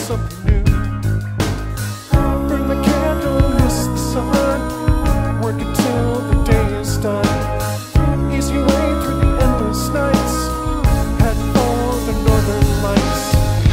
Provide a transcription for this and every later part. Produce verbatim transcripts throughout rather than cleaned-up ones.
something new. Burn the candle, miss the sun, work until the day is done. Easy way through the endless nights, head for the northern lights.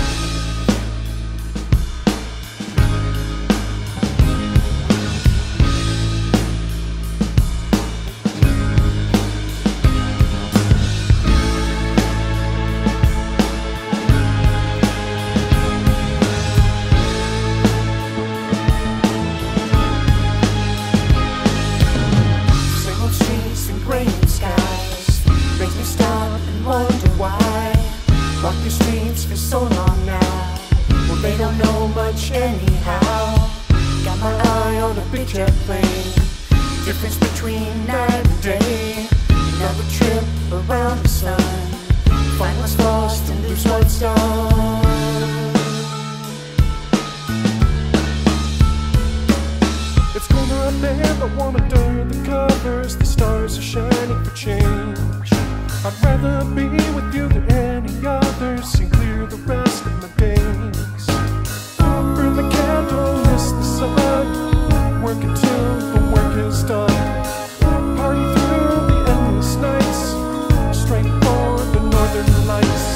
Walk these streets for so long now. Well, they don't know much anyhow. Got my eye on a big jet plane. Difference between night and day. Another trip around the sun. Find what's lost and lose what's done. It's colder up there but warm under the covers. The stars are shining for change. I'd rather be with you than any others and clear the rest of my days. Burn the candle, miss the sun, work until the work is done. Party through the endless nights, straight for the northern lights.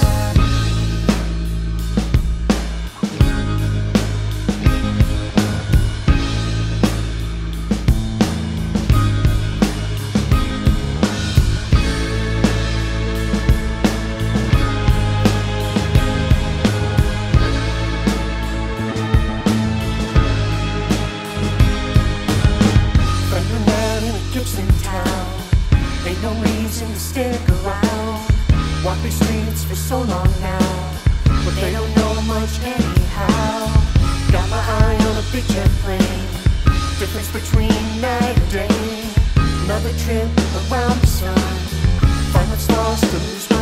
Ain't no reason to stick around. Walk these streets for so long now, but they don't know much anyhow. Got my eye on a big jet plane. Difference between night and day. Another trip around the sun. Find what's lost and lose